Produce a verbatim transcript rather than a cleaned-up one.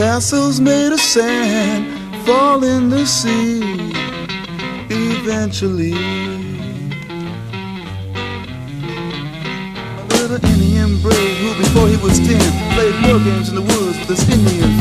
Castles made of sand fall in the sea eventually. A little Indian brave who before he was ten played war games in the woods with his Indian